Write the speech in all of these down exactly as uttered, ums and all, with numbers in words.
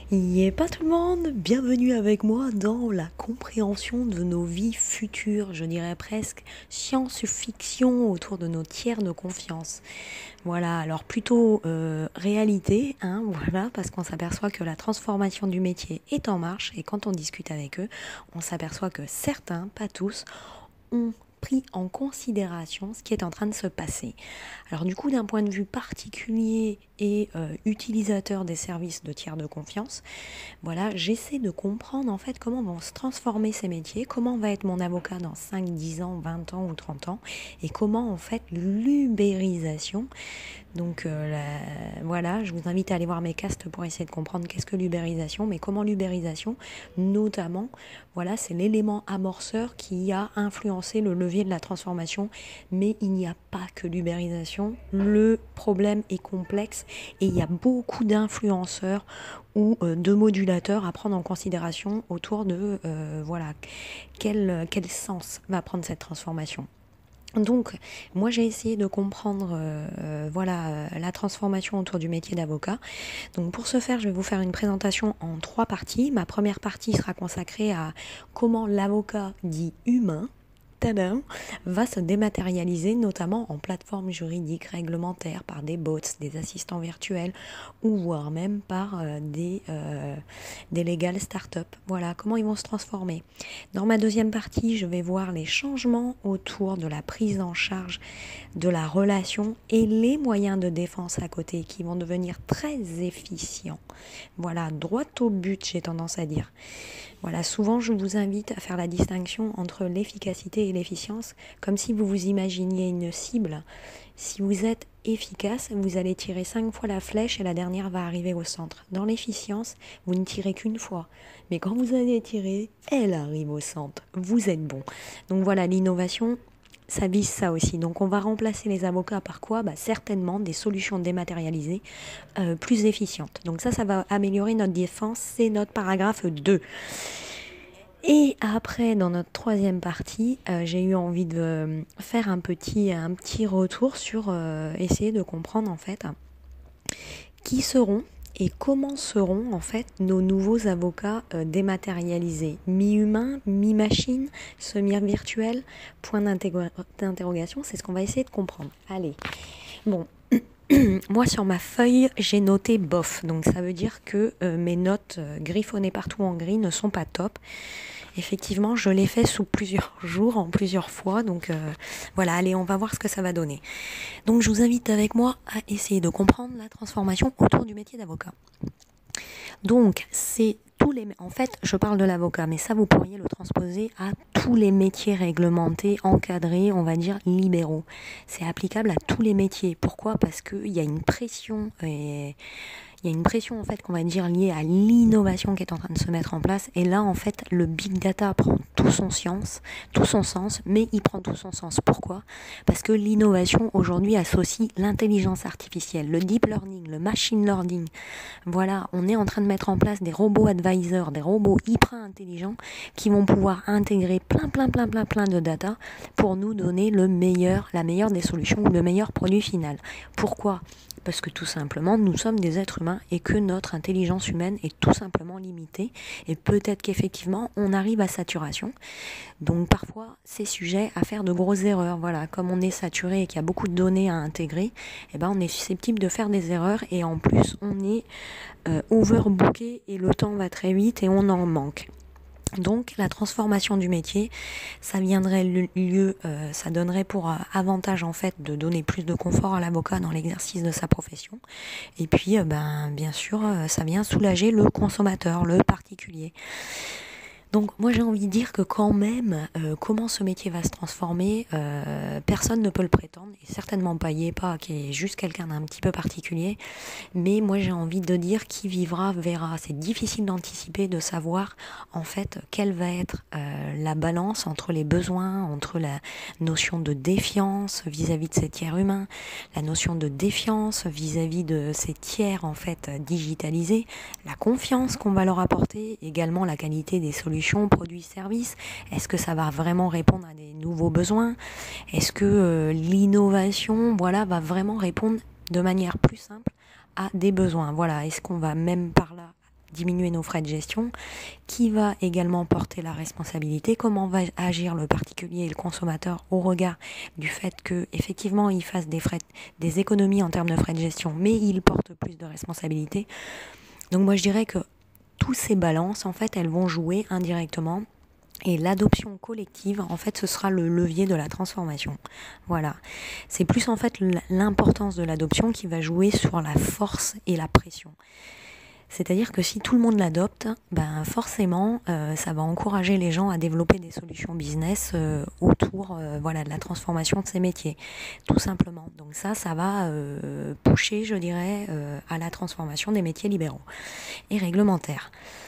Y est pas tout le monde, bienvenue avec moi dans la compréhension de nos vies futures, je dirais presque science-fiction autour de nos tiers de confiance. Voilà, alors plutôt euh, réalité, hein, voilà, parce qu'on s'aperçoit que la transformation du métier est en marche et quand on discute avec eux, on s'aperçoit que certains, pas tous, ont pris en considération ce qui est en train de se passer. Alors du coup, d'un point de vue particulier et euh, utilisateur des services de tiers de confiance, voilà, j'essaie de comprendre en fait comment vont se transformer ces métiers, comment va être mon avocat dans cinq, dix ans, vingt ans ou trente ans, et comment en fait l'ubérisation, donc euh, la, voilà, je vous invite à aller voir mes castes pour essayer de comprendre qu'est-ce que l'ubérisation, mais comment l'ubérisation, notamment, voilà, c'est l'élément amorceur qui a influencé le levier de la transformation, mais il n'y a pas que l'ubérisation, le problème est complexe et il y a beaucoup d'influenceurs ou euh, de modulateurs à prendre en considération autour de euh, voilà quel, quel sens va prendre cette transformation. Donc, moi j'ai essayé de comprendre euh, voilà euh, la transformation autour du métier d'avocat. Donc pour ce faire, je vais vous faire une présentation en trois parties. Ma première partie sera consacrée à comment l'avocat dit humain tadam, va se dématérialiser, notamment en plateforme juridique réglementaire, par des bots, des assistants virtuels, ou voire même par euh, des, euh, des legal startups. Voilà, comment ils vont se transformer. Dans ma deuxième partie, je vais voir les changements autour de la prise en charge de la relation et les moyens de défense à côté qui vont devenir très efficients. Voilà, droit au but, j'ai tendance à dire. Voilà, souvent je vous invite à faire la distinction entre l'efficacité et l'efficience, comme si vous vous imaginiez une cible. Si vous êtes efficace, vous allez tirer cinq fois la flèche et la dernière va arriver au centre. Dans l'efficience, vous ne tirez qu'une fois. Mais quand vous allez tirer, elle arrive au centre. Vous êtes bon. Donc voilà, l'innovation, ça vise ça aussi. Donc on va remplacer les avocats par quoi ? Bah, certainement des solutions dématérialisées euh, plus efficientes. Donc ça, ça va améliorer notre défense. C'est notre paragraphe deux. Et après, dans notre troisième partie, euh, j'ai eu envie de euh, faire un petit, un petit retour sur euh, essayer de comprendre en fait qui seront et comment seront en fait nos nouveaux avocats euh, dématérialisés, mi-humains, mi-machines, semi-virtuels, point d'interrogation, c'est ce qu'on va essayer de comprendre. Allez, bon, moi sur ma feuille j'ai noté bof, donc ça veut dire que euh, mes notes euh, griffonnées partout en gris ne sont pas top. Effectivement, je l'ai fait sous plusieurs jours, en plusieurs fois, donc euh, voilà, allez, on va voir ce que ça va donner. Donc je vous invite avec moi à essayer de comprendre la transformation autour du métier d'avocat. Donc c'est tous les, en fait, je parle de l'avocat, mais ça vous pourriez le transposer à tous les métiers réglementés, encadrés, on va dire libéraux. C'est applicable à tous les métiers. Pourquoi ? Parce qu'il y a une pression et il y a une pression en fait qu'on va dire liée à l'innovation qui est en train de se mettre en place, et là en fait le big data prend tout son sens, tout son sens, mais il prend tout son sens. Pourquoi ? Parce que l'innovation aujourd'hui associe l'intelligence artificielle, le deep learning, le machine learning. Voilà, on est en train de mettre en place des robots advisors, des robots hyper intelligents qui vont pouvoir intégrer plein plein plein plein plein de data pour nous donner le meilleur, la meilleure des solutions ou le meilleur produit final. Pourquoi ? Parce que tout simplement, nous sommes des êtres humains et que notre intelligence humaine est tout simplement limitée. Et peut-être qu'effectivement, on arrive à saturation. Donc parfois, c'est sujet à faire de grosses erreurs. Voilà, comme on est saturé et qu'il y a beaucoup de données à intégrer, eh ben, on est susceptible de faire des erreurs. Et en plus, on est euh, overbooké et le temps va très vite et on en manque. Donc la transformation du métier, ça viendrait lieu, euh, ça donnerait pour euh, avantage en fait de donner plus de confort à l'avocat dans l'exercice de sa profession. Et puis, euh, ben bien sûr, euh, ça vient soulager le consommateur, le particulier. Donc moi j'ai envie de dire que quand même, euh, comment ce métier va se transformer, euh, personne ne peut le prétendre, et certainement pas Y est pas, qui est juste quelqu'un d'un petit peu particulier, mais moi j'ai envie de dire qui vivra verra. C'est difficile d'anticiper, de savoir en fait quelle va être euh, la balance entre les besoins, entre la notion de défiance vis-à-vis de ces tiers humains, la notion de défiance vis-à-vis de ces tiers en fait digitalisés, la confiance qu'on va leur apporter, également la qualité des solutions produits, services. Est-ce que ça va vraiment répondre à des nouveaux besoins ? Est-ce que euh, l'innovation, voilà, va vraiment répondre de manière plus simple à des besoins ? Voilà, est-ce qu'on va même par là diminuer nos frais de gestion, qui va également porter la responsabilité, comment va agir le particulier et le consommateur au regard du fait que effectivement il fasse des frais, des économies en termes de frais de gestion, mais il porte plus de responsabilités. Donc moi je dirais que tous ces balances, en fait, elles vont jouer indirectement. Et l'adoption collective, en fait, ce sera le levier de la transformation. Voilà. C'est plus, en fait, l'importance de l'adoption qui va jouer sur la force et la pression. C'est-à-dire que si tout le monde l'adopte, ben forcément, euh, ça va encourager les gens à développer des solutions business euh, autour euh, voilà, de la transformation de ces métiers, tout simplement. Donc ça, ça va euh, pousser, je dirais, euh, à la transformation des métiers libéraux et réglementaires.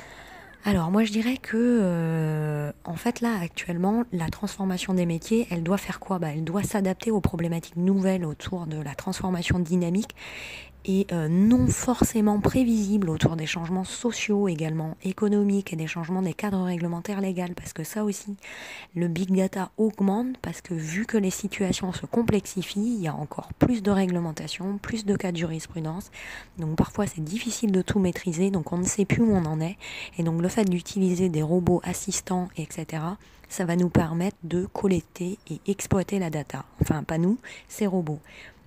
Alors moi je dirais que euh, en fait là actuellement la transformation des métiers elle doit faire quoi ? Bah, elle doit s'adapter aux problématiques nouvelles autour de la transformation dynamique et euh, non forcément prévisible autour des changements sociaux également, économiques et des changements des cadres réglementaires légaux, parce que ça aussi, le big data augmente, parce que vu que les situations se complexifient, il y a encore plus de réglementation, plus de cas de jurisprudence, donc parfois c'est difficile de tout maîtriser, donc on ne sait plus où on en est, et donc le fait d'utiliser des robots assistants, et cetera, ça va nous permettre de collecter et exploiter la data, enfin pas nous, ces robots.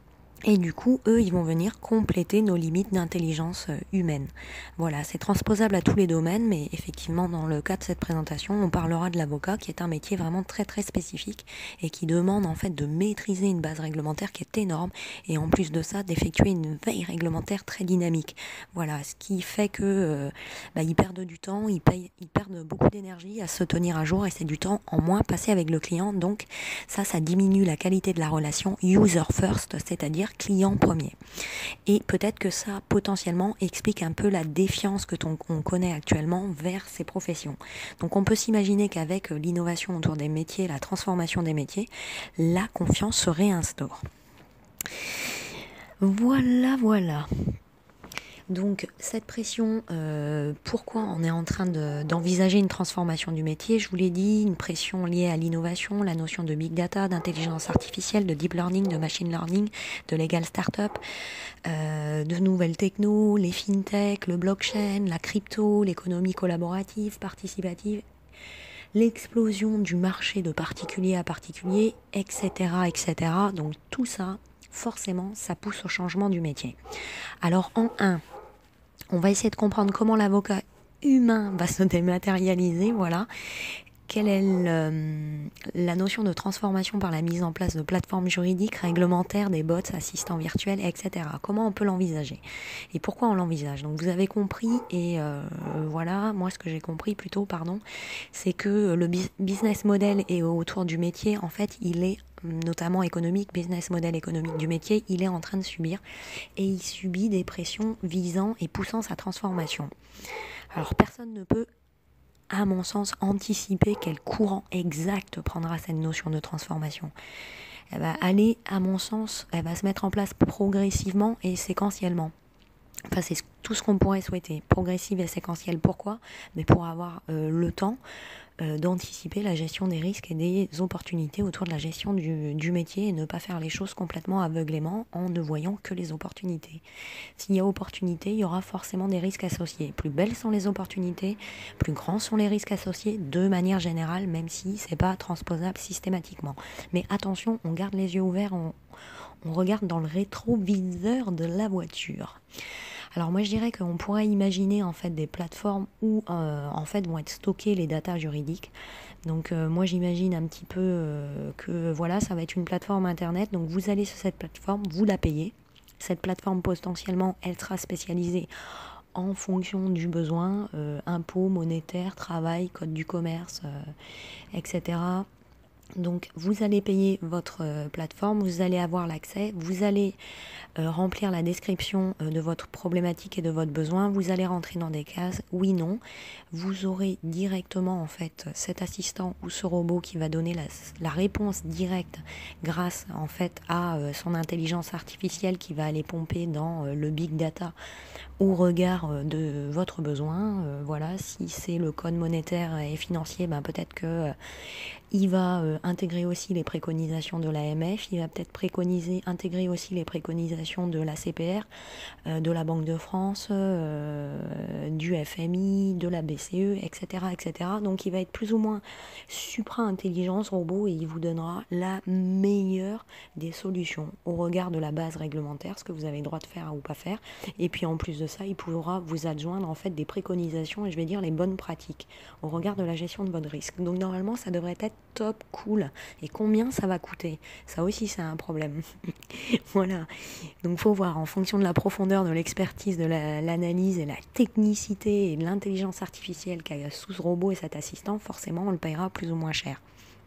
Et du coup, eux, ils vont venir compléter nos limites d'intelligence humaine. Voilà, c'est transposable à tous les domaines, mais effectivement, dans le cas de cette présentation, on parlera de l'avocat, qui est un métier vraiment très très spécifique et qui demande en fait de maîtriser une base réglementaire qui est énorme et en plus de ça, d'effectuer une veille réglementaire très dynamique. Voilà, ce qui fait que euh, bah, ils perdent du temps, ils, payent, ils perdent beaucoup d'énergie à se tenir à jour et c'est du temps en moins passé avec le client. Donc ça, ça diminue la qualité de la relation user first, c'est-à-dire client premier. Et peut-être que ça, potentiellement, explique un peu la défiance que ton, on connaît actuellement vers ces professions. Donc on peut s'imaginer qu'avec l'innovation autour des métiers, la transformation des métiers, la confiance se réinstaure. Voilà, voilà. Donc cette pression, euh, pourquoi on est en train de, d'envisager une transformation du métier ? Je vous l'ai dit, une pression liée à l'innovation, la notion de big data, d'intelligence artificielle, de deep learning, de machine learning, de legal startup, euh, de nouvelles technos, les fintech, le blockchain, la crypto, l'économie collaborative, participative, l'explosion du marché de particulier à particulier, et cetera, et cetera. Donc tout ça, forcément, ça pousse au changement du métier. Alors en un, on va essayer de comprendre comment l'avocat humain va se dématérialiser, voilà. Quelle est le, la notion de transformation par la mise en place de plateformes juridiques, réglementaires, des bots, assistants virtuels, et cetera. Comment on peut l'envisager ? Et pourquoi on l'envisage ? Donc vous avez compris, et euh, voilà, moi ce que j'ai compris plutôt, pardon, c'est que le business model et autour du métier, en fait, il est notamment économique, business model économique du métier, il est en train de subir et il subit des pressions visant et poussant sa transformation. Alors personne ne peut, à mon sens, anticiper quel courant exact prendra cette notion de transformation. Elle va aller, à mon sens, elle va se mettre en place progressivement et séquentiellement. Enfin, c'est tout ce qu'on pourrait souhaiter, progressive et séquentielle. Pourquoi ? Mais pour avoir euh, le temps euh, d'anticiper la gestion des risques et des opportunités autour de la gestion du, du métier et ne pas faire les choses complètement aveuglément en ne voyant que les opportunités. S'il y a opportunité, il y aura forcément des risques associés. Plus belles sont les opportunités, plus grands sont les risques associés de manière générale, même si c'est pas transposable systématiquement. Mais attention, on garde les yeux ouverts, on, on regarde dans le rétroviseur de la voiture. Alors moi je dirais qu'on pourrait imaginer en fait des plateformes où euh, en fait vont être stockées les datas juridiques. Donc euh, moi j'imagine un petit peu euh, que voilà, ça va être une plateforme internet. Donc vous allez sur cette plateforme, vous la payez. Cette plateforme potentiellement elle sera spécialisée en fonction du besoin, euh, impôts, monétaire, travail, code du commerce, euh, et cetera. Donc vous allez payer votre euh, plateforme, vous allez avoir l'accès, vous allez euh, remplir la description euh, de votre problématique et de votre besoin, vous allez rentrer dans des cases, oui, non, vous aurez directement en fait cet assistant ou ce robot qui va donner la, la réponse directe grâce en fait à euh, son intelligence artificielle qui va aller pomper dans euh, le big data au regard euh, de votre besoin. Euh, voilà, si c'est le code monétaire et financier, ben peut-être que euh, Il va euh, intégrer aussi les préconisations de l'A M F, il va peut-être préconiser, intégrer aussi les préconisations de la C P R, euh, de la Banque de France, euh, du F M I, de la B C E, et cetera, et cetera. Donc il va être plus ou moins supra-intelligence robot et il vous donnera la meilleure des solutions au regard de la base réglementaire, ce que vous avez le droit de faire ou pas faire. Et puis en plus de ça, il pourra vous adjoindre en fait des préconisations et je vais dire les bonnes pratiques au regard de la gestion de votre risque. Donc normalement, ça devrait être top cool. Et combien ça va coûter? Ça aussi, c'est un problème. Voilà. Donc faut voir en fonction de la profondeur de l'expertise, de la, l'analyse et la technicité et de l'intelligence artificielle qu'a sous ce robot et cet assistant, forcément on le paiera plus ou moins cher.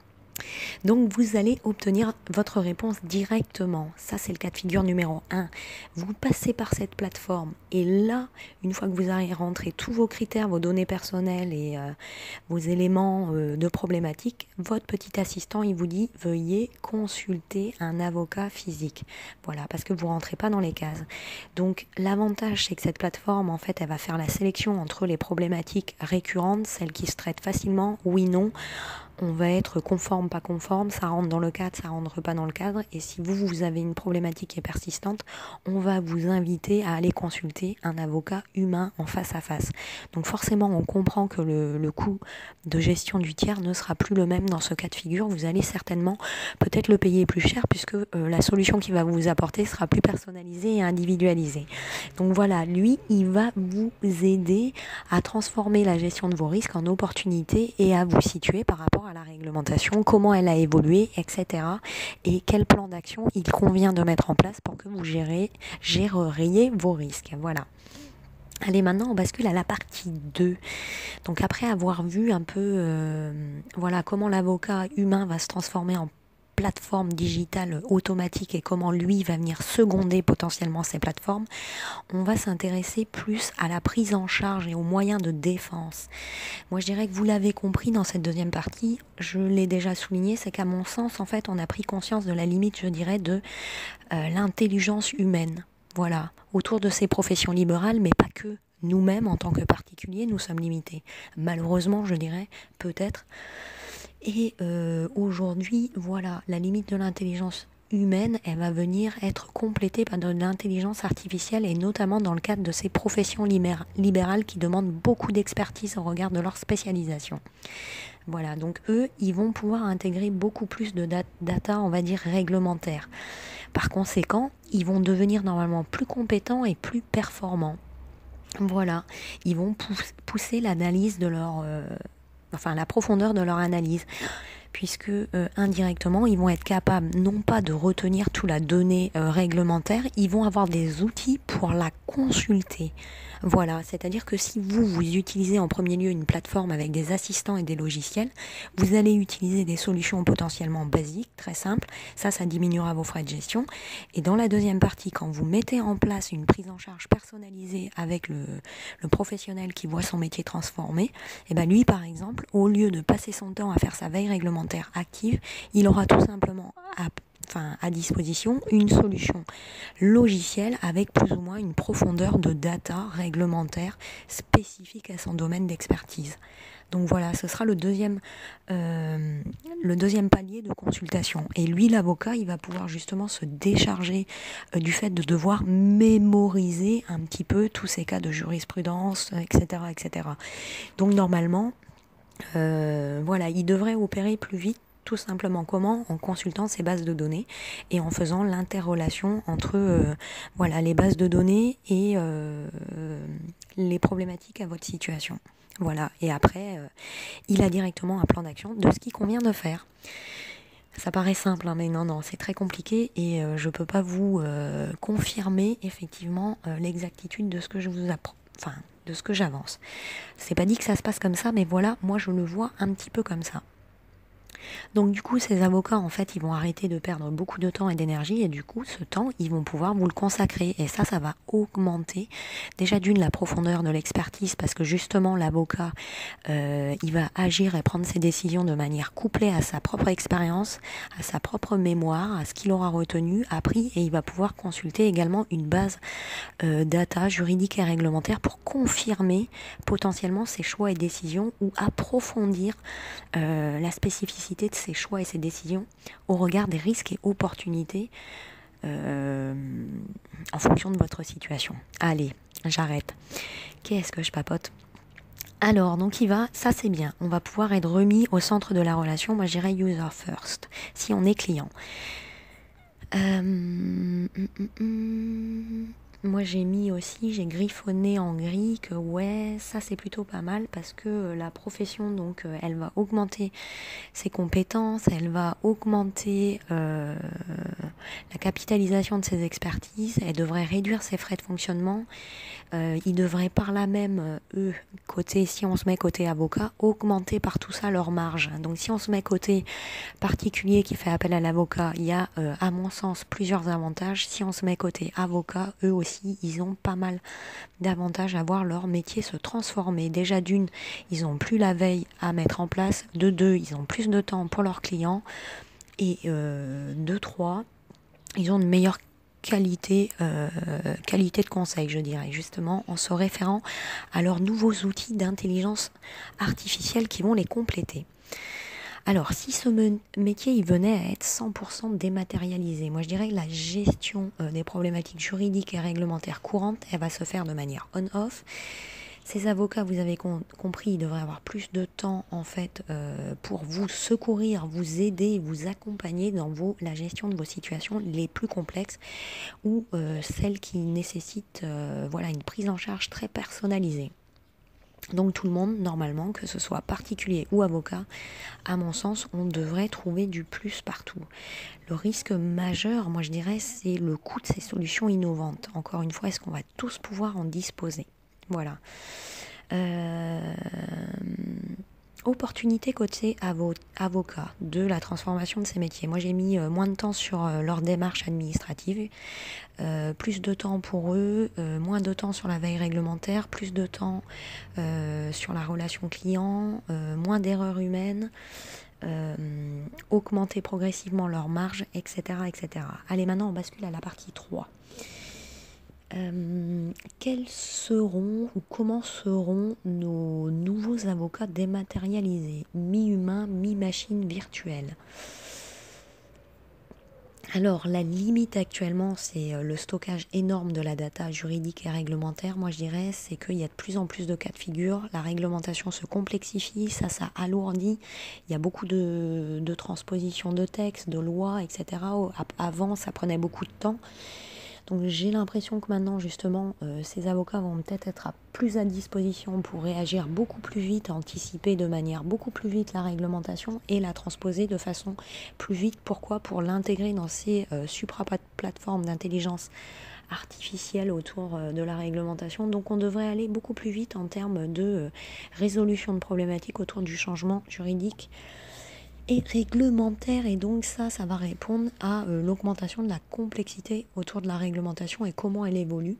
Donc vous allez obtenir votre réponse directement. Ça c'est le cas de figure numéro un. Vous passez par cette plateforme et là, une fois que vous avez rentré tous vos critères, vos données personnelles et euh, vos éléments euh, de problématique, votre petit assistant il vous dit veuillez consulter un avocat physique. Voilà, parce que vous rentrez pas dans les cases. Donc l'avantage c'est que cette plateforme en fait elle va faire la sélection entre les problématiques récurrentes, celles qui se traitent facilement, oui, non. On va être conforme, pas conforme, ça rentre dans le cadre, ça rentre pas dans le cadre. Et si vous, vous avez une problématique qui est persistante, on va vous inviter à aller consulter un avocat humain en face à face. Donc forcément, on comprend que le, le coût de gestion du tiers ne sera plus le même dans ce cas de figure. Vous allez certainement peut-être le payer plus cher puisque euh, la solution qu'il va vous apporter sera plus personnalisée et individualisée. Donc voilà, lui, il va vous aider à transformer la gestion de vos risques en opportunité et à vous situer par rapport à la réglementation, comment elle a évolué, et cetera. Et quel plan d'action il convient de mettre en place pour que vous gérez, géreriez vos risques. Voilà. Allez, maintenant on bascule à la partie deux. Donc après avoir vu un peu euh, voilà, comment l'avocat humain va se transformer en plateforme digitale automatique et comment lui va venir seconder potentiellement ces plateformes, on va s'intéresser plus à la prise en charge et aux moyens de défense. Moi je dirais que vous l'avez compris dans cette deuxième partie, je l'ai déjà souligné, c'est qu'à mon sens en fait on a pris conscience de la limite, je dirais, de euh, l'intelligence humaine. Voilà, autour de ces professions libérales, mais pas que. Nous-mêmes, en tant que particuliers, nous sommes limités. Malheureusement, je dirais, peut-être. Et euh, aujourd'hui, voilà, la limite de l'intelligence humaine, elle va venir être complétée par de l'intelligence artificielle et notamment dans le cadre de ces professions libérales qui demandent beaucoup d'expertise au regard de leur spécialisation. Voilà, donc eux, ils vont pouvoir intégrer beaucoup plus de data, on va dire, réglementaire. Par conséquent, ils vont devenir normalement plus compétents et plus performants. Voilà, ils vont pousser l'analyse de leur... Euh, enfin, la profondeur de leur analyse, puisque euh, indirectement, ils vont être capables non pas de retenir toute la donnée euh, réglementaire, ils vont avoir des outils pour la consulter. Voilà, c'est-à-dire que si vous, vous utilisez en premier lieu une plateforme avec des assistants et des logiciels, vous allez utiliser des solutions potentiellement basiques, très simples, ça, ça diminuera vos frais de gestion. Et dans la deuxième partie, quand vous mettez en place une prise en charge personnalisée avec le, le professionnel qui voit son métier transformé, et ben lui, par exemple, au lieu de passer son temps à faire sa veille réglementaire active, il aura tout simplement à Enfin, à disposition une solution logicielle avec plus ou moins une profondeur de data réglementaire spécifique à son domaine d'expertise. Donc voilà, ce sera le deuxième, euh, le deuxième palier de consultation. Et lui, l'avocat, il va pouvoir justement se décharger euh, du fait de devoir mémoriser un petit peu tous ces cas de jurisprudence, et cetera, et cetera. Donc normalement, euh, voilà, il devrait opérer plus vite. Tout simplement comment? En consultant ces bases de données et en faisant l'interrelation entre euh, voilà, les bases de données et euh, les problématiques à votre situation. Voilà. Et après, euh, il a directement un plan d'action de ce qu'il convient de faire. Ça paraît simple, hein, mais non, non, c'est très compliqué et euh, je ne peux pas vous euh, confirmer effectivement euh, l'exactitude de ce que je vous apprends. Enfin, de ce que j'avance. C'est pas dit que ça se passe comme ça, mais voilà, moi je le vois un petit peu comme ça. Donc du coup, ces avocats, en fait, ils vont arrêter de perdre beaucoup de temps et d'énergie et du coup, ce temps, ils vont pouvoir vous le consacrer. Et ça, ça va augmenter déjà d'une la profondeur de l'expertise parce que justement, l'avocat, euh, il va agir et prendre ses décisions de manière couplée à sa propre expérience, à sa propre mémoire, à ce qu'il aura retenu, appris et il va pouvoir consulter également une base euh, data juridique et réglementaire pour confirmer potentiellement ses choix et décisions ou approfondir euh, la spécificité complexité de ses choix et ses décisions au regard des risques et opportunités euh, en fonction de votre situation. Allez, j'arrête. Qu'est-ce que je papote ? Alors, donc il va, ça c'est bien, on va pouvoir être remis au centre de la relation, moi je dirais user first, si on est client. Euh, hum, hum, hum. Moi j'ai mis aussi, j'ai griffonné en gris que ouais, ça c'est plutôt pas mal parce que la profession, donc elle va augmenter ses compétences, elle va augmenter euh, la capitalisation de ses expertises, elle devrait réduire ses frais de fonctionnement, euh, ils devraient par là même, eux, côté, si on se met côté avocat, augmenter par tout ça leur marge. Donc si on se met côté particulier qui fait appel à l'avocat, il y a euh, à mon sens plusieurs avantages. Si on se met côté avocat, eux aussi, ils ont pas mal d'avantages à voir leur métier se transformer. Déjà d'une, ils ont plus la veille à mettre en place. De deux, ils ont plus de temps pour leurs clients. Et euh, de trois, ils ont une meilleure qualité, euh, qualité de conseil, je dirais, justement, en se référant à leurs nouveaux outils d'intelligence artificielle qui vont les compléter. Alors, si ce métier il venait à être cent pour cent dématérialisé, moi je dirais que la gestion euh, des problématiques juridiques et réglementaires courantes, elle va se faire de manière on-off. Ces avocats, vous avez com- compris, ils devraient avoir plus de temps en fait euh, pour vous secourir, vous aider, vous accompagner dans vos, la gestion de vos situations les plus complexes ou euh, celles qui nécessitent euh, voilà, une prise en charge très personnalisée. Donc tout le monde, normalement, que ce soit particulier ou avocat, à mon sens, on devrait trouver du plus partout. Le risque majeur, moi je dirais, c'est le coût de ces solutions innovantes. Encore une fois, est-ce qu'on va tous pouvoir en disposer ? Voilà. Euh... Opportunité côté avo- avocat de la transformation de ces métiers. Moi j'ai mis euh, moins de temps sur euh, leur démarche administrative, euh, plus de temps pour eux, euh, moins de temps sur la veille réglementaire, plus de temps euh, sur la relation client, euh, moins d'erreurs humaines, euh, augmenter progressivement leur marge, et cetera, et cetera. Allez, maintenant on bascule à la partie trois. Euh, quels seront ou comment seront nos nouveaux avocats dématérialisés, mi-humains, mi-machines virtuelles ? Alors, la limite actuellement, c'est le stockage énorme de la data juridique et réglementaire. Moi, je dirais, c'est qu'il y a de plus en plus de cas de figure. La réglementation se complexifie, ça, ça alourdit. Il y a beaucoup de, de transpositions de textes, de lois, et cetera. Avant, ça prenait beaucoup de temps. Donc j'ai l'impression que maintenant justement euh, ces avocats vont peut-être être à plus à disposition pour réagir beaucoup plus vite, anticiper de manière beaucoup plus vite la réglementation et la transposer de façon plus vite. Pourquoi ? Pour l'intégrer dans ces euh, supra-plateformes d'intelligence artificielle autour euh, de la réglementation. Donc on devrait aller beaucoup plus vite en termes de euh, résolution de problématiques autour du changement juridique et réglementaire, et donc ça, ça va répondre à euh, l'augmentation de la complexité autour de la réglementation et comment elle évolue,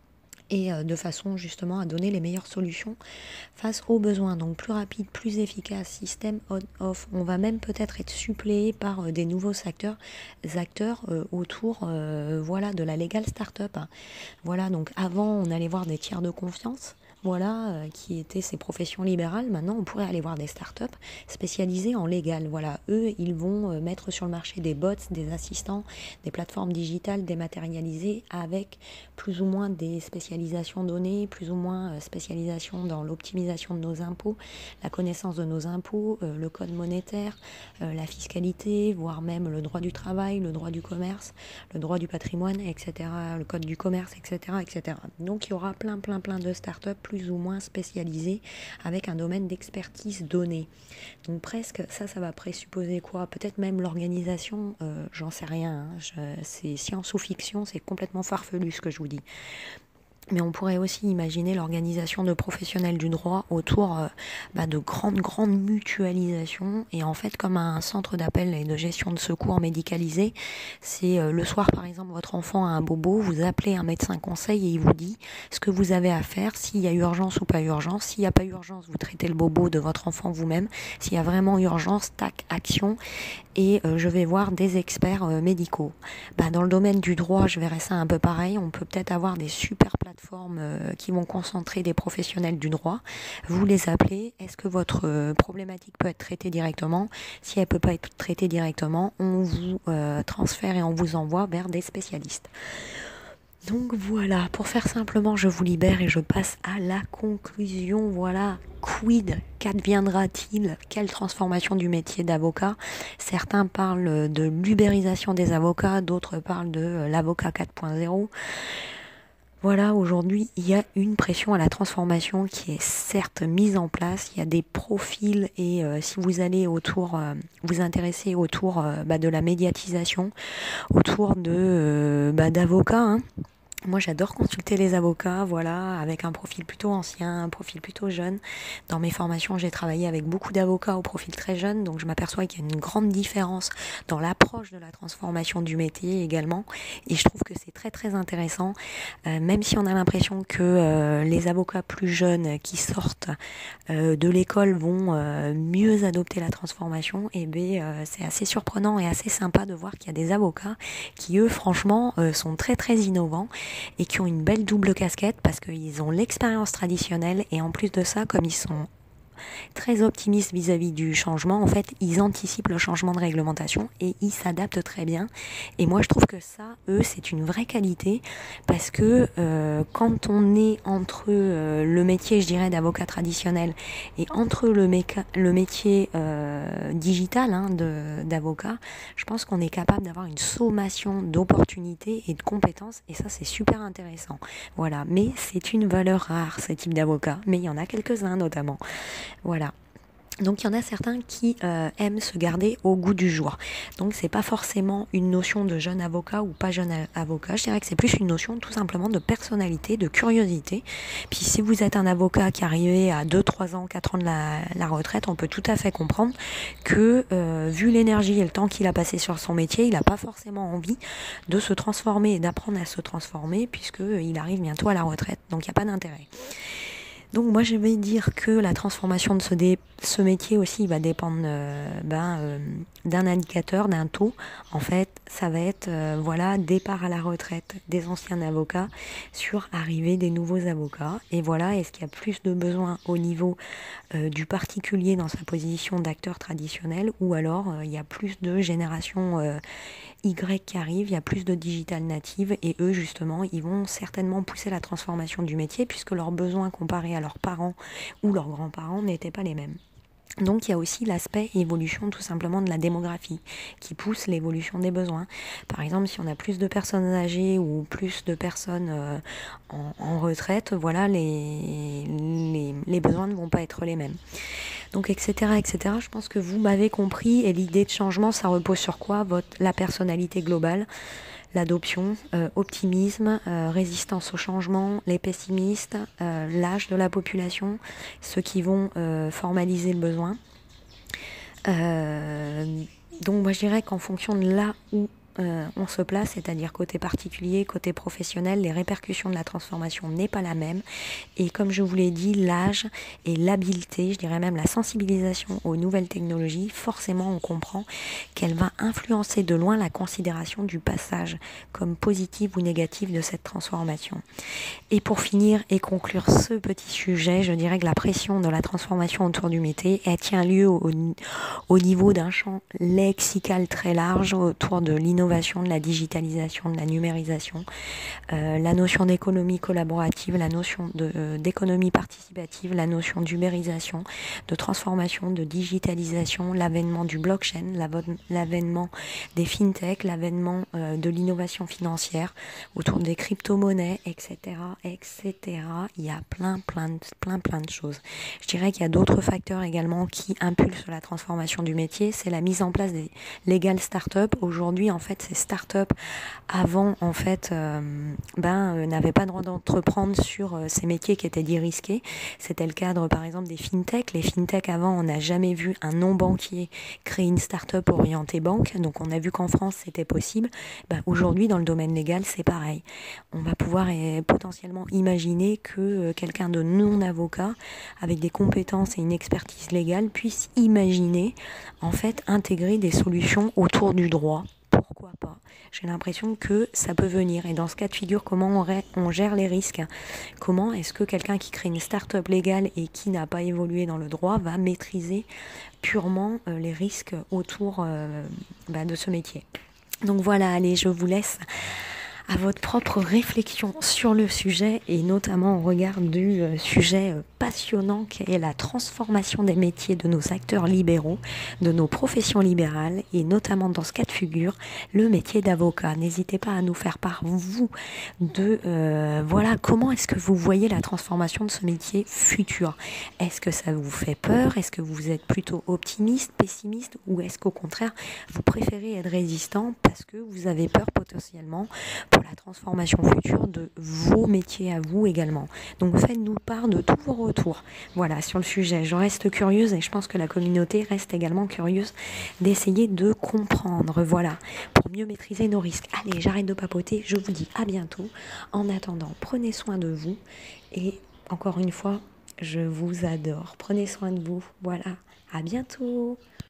et euh, de façon justement à donner les meilleures solutions face aux besoins. Donc plus rapide, plus efficace, système on-off. On va même peut-être être suppléé par euh, des nouveaux acteurs, acteurs euh, autour euh, voilà, de la legal startup. Voilà, donc avant on allait voir des tiers de confiance, voilà, euh, qui étaient ces professions libérales. Maintenant, on pourrait aller voir des startups spécialisées en légal. Voilà, eux, ils vont euh, mettre sur le marché des bots, des assistants, des plateformes digitales dématérialisées avec plus ou moins des spécialisations données, plus ou moins euh, spécialisation dans l'optimisation de nos impôts, la connaissance de nos impôts, euh, le code monétaire, euh, la fiscalité, voire même le droit du travail, le droit du commerce, le droit du patrimoine, et cetera, le code du commerce, et cetera, et cetera. Donc, il y aura plein, plein, plein de startups plus ou moins spécialisés avec un domaine d'expertise donné. Donc presque, ça, ça va présupposer quoi ? Peut-être même l'organisation, euh, j'en sais rien, hein, je, c'est science ou fiction, c'est complètement farfelu ce que je vous dis. Mais on pourrait aussi imaginer l'organisation de professionnels du droit autour euh, bah, de grandes, grandes mutualisations. Et en fait, comme un centre d'appel et de gestion de secours médicalisé, c'est euh, le soir, par exemple, votre enfant a un bobo, vous appelez un médecin conseil et il vous dit ce que vous avez à faire, s'il y a urgence ou pas urgence. S'il n'y a pas urgence, vous traitez le bobo de votre enfant vous-même. S'il y a vraiment urgence, tac, action. Et euh, je vais voir des experts euh, médicaux. Bah, dans le domaine du droit, je verrais ça un peu pareil. On peut peut-être avoir des super plateformes plateformes euh, qui vont concentrer des professionnels du droit. Vous les appelez. Est-ce que votre euh, problématique peut être traitée directement? Si elle ne peut pas être traitée directement, on vous euh, transfère et on vous envoie vers des spécialistes. Donc voilà, pour faire simplement, je vous libère et je passe à la conclusion. Voilà, quid, qu'adviendra-t-il? Quelle transformation du métier d'avocat? Certains parlent de l'ubérisation des avocats, d'autres parlent de l'avocat quatre point zéro. Voilà, aujourd'hui, il y a une pression à la transformation qui est certes mise en place. Il y a des profils et euh, si vous allez autour, euh, vous intéresser autour euh, bah, de la médiatisation, autour de euh, bah, d'avocats, hein. Moi, j'adore consulter les avocats, voilà, avec un profil plutôt ancien, un profil plutôt jeune. Dans mes formations, j'ai travaillé avec beaucoup d'avocats au profil très jeune, donc je m'aperçois qu'il y a une grande différence dans l'approche de la transformation du métier également. Et je trouve que c'est très très intéressant, euh, même si on a l'impression que euh, les avocats plus jeunes qui sortent euh, de l'école vont euh, mieux adopter la transformation, et bien euh, c'est assez surprenant et assez sympa de voir qu'il y a des avocats qui, eux, franchement, euh, sont très très innovants et qui ont une belle double casquette parce qu'ils ont l'expérience traditionnelle et en plus de ça, comme ils sont très optimistes vis-à-vis du changement, en fait, ils anticipent le changement de réglementation et ils s'adaptent très bien. Et moi, je trouve que ça, eux, c'est une vraie qualité parce que euh, quand on est entre euh, le métier, je dirais, d'avocat traditionnel et entre le, méca- le métier euh, digital hein, de, d'avocat, je pense qu'on est capable d'avoir une sommation d'opportunités et de compétences et ça, c'est super intéressant. Voilà, mais c'est une valeur rare, ce type d'avocat, mais il y en a quelques-uns notamment. Voilà. Donc il y en a certains qui euh, aiment se garder au goût du jour. Donc c'est pas forcément une notion de jeune avocat ou pas jeune avocat. Je dirais que c'est plus une notion tout simplement de personnalité, de curiosité. Puis si vous êtes un avocat qui arrive à deux, trois ans, quatre ans de la, la retraite, on peut tout à fait comprendre que euh, vu l'énergie et le temps qu'il a passé sur son métier, il n'a pas forcément envie de se transformer et d'apprendre à se transformer puisque euh, il arrive bientôt à la retraite. Donc il n'y a pas d'intérêt. Donc moi je vais dire que la transformation de ce, dé- ce métier aussi va dépendre euh, ben, euh, d'un indicateur, d'un taux. En fait, ça va être euh, voilà départ à la retraite des anciens avocats sur arrivée des nouveaux avocats. Et voilà, est-ce qu'il y a plus de besoins au niveau euh, du particulier dans sa position d'acteur traditionnel ou alors euh, il y a plus de générations euh, Y qui arrivent, il y a plus de digital natives et eux justement ils vont certainement pousser la transformation du métier puisque leurs besoins comparés à leurs parents ou leurs grands-parents n'étaient pas les mêmes. Donc il y a aussi l'aspect évolution tout simplement de la démographie qui pousse l'évolution des besoins. Par exemple, si on a plus de personnes âgées ou plus de personnes euh, en, en retraite, voilà, les, les, les besoins ne vont pas être les mêmes. Donc et cetera et cetera. Je pense que vous m'avez compris et l'idée de changement, ça repose sur quoi? Votre, la personnalité globale, l'adoption, euh, optimisme, euh, résistance au changement, les pessimistes, euh, l'âge de la population, ceux qui vont euh, formaliser le besoin. Euh, donc moi je dirais qu'en fonction de là où euh, on se place, c'est-à-dire côté particulier, côté professionnel, les répercussions de la transformation n'est pas la même. Et comme je vous l'ai dit, l'âge et l'habileté, je dirais même la sensibilisation aux nouvelles technologies, forcément on comprend qu'elle va influencer de loin la considération du passage comme positive ou négative de cette transformation. Et pour finir et conclure ce petit sujet, je dirais que la pression de la transformation autour du métier, elle tient lieu au, au niveau d'un champ lexical très large autour de l'innovation, de la digitalisation, de la numérisation, euh, la notion d'économie collaborative, la notion de, euh, d'économie participative, la notion d'ubérisation, de transformation, de digitalisation, l'avènement du blockchain, l'avènement des fintech, l'avènement euh, de l'innovation financière autour des crypto-monnaies, et cetera, et cetera. Il y a plein, plein, de, plein, plein de choses. Je dirais qu'il y a d'autres facteurs également qui impulsent la transformation du métier. C'est la mise en place des legal startups. Aujourd'hui, en fait, ces startups, avant, en fait, euh, ben, euh, n'avaient pas le droit d'entreprendre sur euh, ces métiers qui étaient dits risqués. C'était le cadre, par exemple, des fintech. Les fintech, avant, on n'a jamais vu un non-banquier créer une startup orientée banque. Donc, on a vu qu'en France, c'était possible. Ben, aujourd'hui, dans le domaine légal, c'est pareil. On va pouvoir eh, potentiellement imaginer que euh, quelqu'un de non-avocat, avec des compétences et une expertise légale, puisse imaginer, en fait, intégrer des solutions autour du droit. Pourquoi pas? J'ai l'impression que ça peut venir. Et dans ce cas de figure, comment on, ré- on gère les risques? Comment est-ce que quelqu'un qui crée une start-up légale et qui n'a pas évolué dans le droit va maîtriser purement euh, les risques autour euh, bah, de ce métier? Donc voilà, allez, je vous laisse à votre propre réflexion sur le sujet et notamment au regard du euh, sujet euh, passionnant qui est la transformation des métiers de nos acteurs libéraux, de nos professions libérales et notamment dans ce cas de figure, le métier d'avocat. N'hésitez pas à nous faire part, vous, de euh, voilà, comment est-ce que vous voyez la transformation de ce métier futur? Est-ce que ça vous fait peur? Est-ce que vous êtes plutôt optimiste, pessimiste ou est-ce qu'au contraire, vous préférez être résistant parce que vous avez peur potentiellement pour la transformation future de vos métiers à vous également. Donc faites-nous part de tous vos retours. Voilà, sur le sujet, je reste curieuse et je pense que la communauté reste également curieuse d'essayer de comprendre, voilà, pour mieux maîtriser nos risques. Allez, j'arrête de papoter, je vous dis à bientôt. En attendant, prenez soin de vous et encore une fois, je vous adore. Prenez soin de vous, voilà, à bientôt.